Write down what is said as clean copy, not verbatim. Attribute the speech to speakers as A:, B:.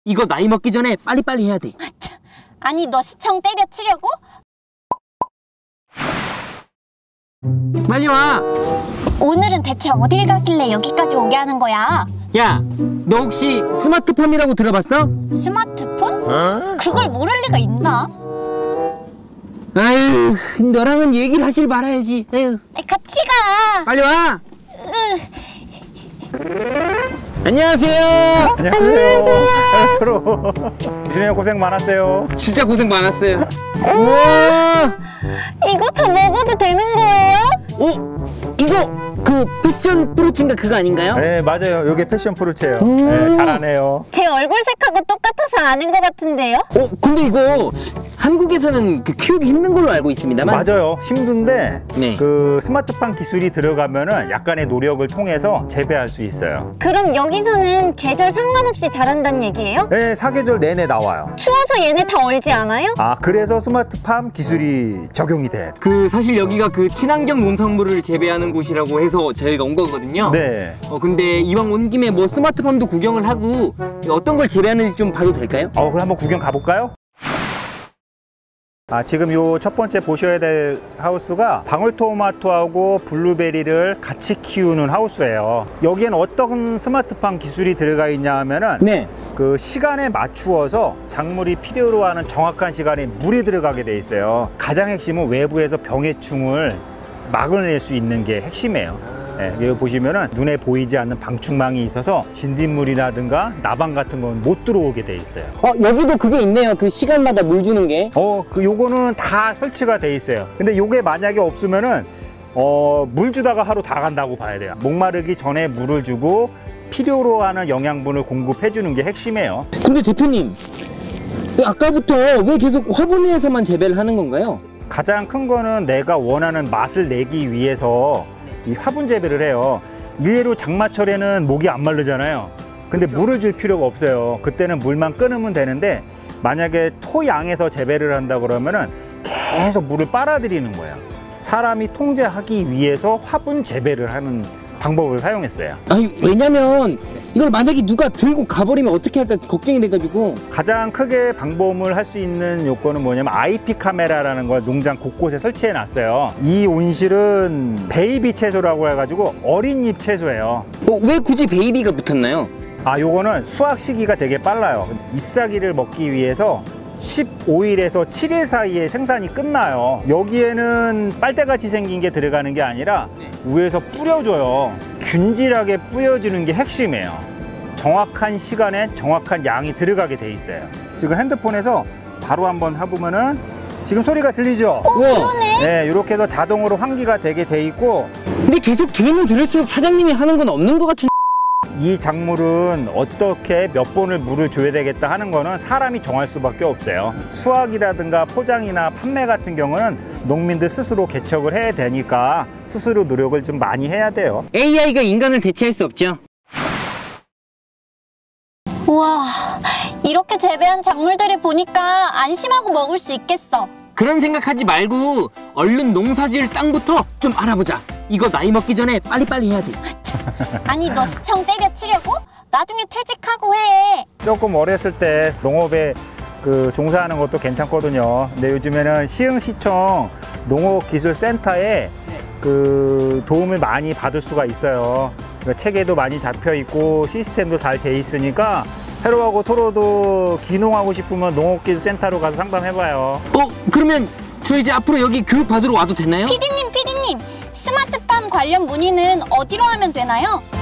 A: 이거 나이 먹기 전에 빨리빨리 해야 돼.
B: 아니 너 시청 때려치려고?
A: 빨리 와.
B: 오늘은 대체 어딜 가길래 여기까지 오게 하는 거야?
A: 야, 너 혹시 스마트팜이라고 들어봤어?
B: 스마트폰? 그걸 모를 리가 있나?
A: 아유, 너랑은 얘기를 하실 말아야지. 아유.
B: 같이 가.
A: 빨리 와. 안녕하세요.
C: 안녕하세요. 서로. 유준이 형 고생 많았어요.
A: 진짜 고생 많았어요. 우와.
B: 이거 다 먹어도 되는 거예요?
A: 이거 그 패션 프루츠인가 그거 아닌가요?
C: 네, 맞아요. 이게 패션 프루츠예요. 네, 잘하네요.
B: 제 얼굴 색하고 똑같아서 아는 것 같은데요?
A: 근데 이거 한국에서는 키우기 힘든 걸로 알고 있습니다만.
C: 맞아요. 힘든데
A: 네.
C: 그 스마트팜 기술이 들어가면은 약간의 노력을 통해서 재배할 수 있어요.
B: 그럼 여기서는 계절 상관없이 자란다는 얘기예요?
C: 네, 사계절 내내 나와요.
B: 추워서 얘네 다 얼지 않아요?
C: 아, 그래서 스마트팜 기술이 적용이 돼.
A: 사실 여기가 친환경 농산물을 재배하는 곳이라고 해서 저희가 온 거거든요.
C: 네.
A: 근데 이왕 온 김에 스마트팜도 구경을 하고 어떤 걸 재배하는지 좀 봐도 될까요?
C: 그럼 한번 구경 가볼까요? 지금 요 첫 번째 보셔야 될 하우스가 방울토마토하고 블루베리를 같이 키우는 하우스예요. 여기엔 어떤 스마트팜 기술이 들어가 있냐 하면은
A: 네.
C: 그 시간에 맞추어서 작물이 필요로 하는 정확한 시간에 물이 들어가게 돼 있어요. 가장 핵심은 외부에서 병해충을 막아낼 수 있는 게 핵심이에요. 네, 여기 보시면은 눈에 보이지 않는 방충망이 있어서 진딧물이라든가 나방 같은 건 못 들어오게 돼 있어요.
A: 여기도 그게 있네요. 그 시간마다 물 주는 게.
C: 요거는 다 설치가 돼 있어요. 근데 요게 만약에 없으면은 물 주다가 하루 다 간다고 봐야 돼요. 목마르기 전에 물을 주고 필요로 하는 영양분을 공급해 주는 게 핵심이에요.
A: 근데 대표님, 아까부터 왜 계속 화분에서만 재배를 하는 건가요?
C: 가장 큰 거는 내가 원하는 맛을 내기 위해서 이 화분 재배를 해요. 일례로 장마철에는 목이 안 마르잖아요. 근데 물을 줄 필요가 없어요. 그때는 물만 끊으면 되는데 만약에 토양에서 재배를 한다 그러면은 계속 물을 빨아들이는 거예요. 사람이 통제하기 위해서 화분 재배를 하는 방법을 사용했어요.
A: 왜냐면 이걸 만약에 누가 들고 가버리면 어떻게 할까 걱정이 돼가지고.
C: 가장 크게 방범을 할 수 있는 요건은 뭐냐면 IP 카메라라는 걸 농장 곳곳에 설치해 놨어요. 이 온실은 베이비 채소라고 해가지고 어린 잎 채소예요.
A: 왜 굳이 베이비가 붙었나요?
C: 요거는 수확 시기가 되게 빨라요. 잎사귀를 먹기 위해서 15일에서 7일 사이에 생산이 끝나요. 여기에는 빨대같이 생긴 게 들어가는 게 아니라 위에서 뿌려줘요. 균질하게 뿌려주는 게 핵심이에요. 정확한 시간에 정확한 양이 들어가게 돼 있어요. 지금 핸드폰에서 바로 한번 해보면은 지금 소리가 들리죠?
B: 그러네.
C: 네, 이렇게 해서 자동으로 환기가 되게 돼 있고.
A: 근데 계속 들으면 들을수록 사장님이 하는 건 없는 것 같은.
C: 이 작물은 어떻게 몇 번을 물을 줘야 되겠다 하는 거는 사람이 정할 수밖에 없어요. 수확이라든가 포장이나 판매 같은 경우는 농민들 스스로 개척을 해야 되니까 스스로 노력을 좀 많이 해야 돼요.
A: AI가 인간을 대체할 수 없죠.
B: 우와, 이렇게 재배한 작물들을 보니까 안심하고 먹을 수 있겠어.
A: 그런 생각하지 말고 얼른 농사지을 땅부터 좀 알아보자. 이거 나이 먹기 전에 빨리빨리 해야 돼.
B: 아니 너 시청 때려치려고? 나중에 퇴직하고 해.
C: 조금 어렸을 때 농업에 종사하는 것도 괜찮거든요. 근데 요즘에는 시흥시청 농업기술센터에 도움을 많이 받을 수가 있어요. 체계도 많이 잡혀 있고 시스템도 잘 돼 있으니까 해로하고 토로도 귀농하고 싶으면 농업기술센터로 가서 상담해봐요.
A: 그러면 저 이제 앞으로 여기 교육 받으러 와도 되나요?
B: 피디님, 스마트팜 관련 문의는 어디로 하면 되나요?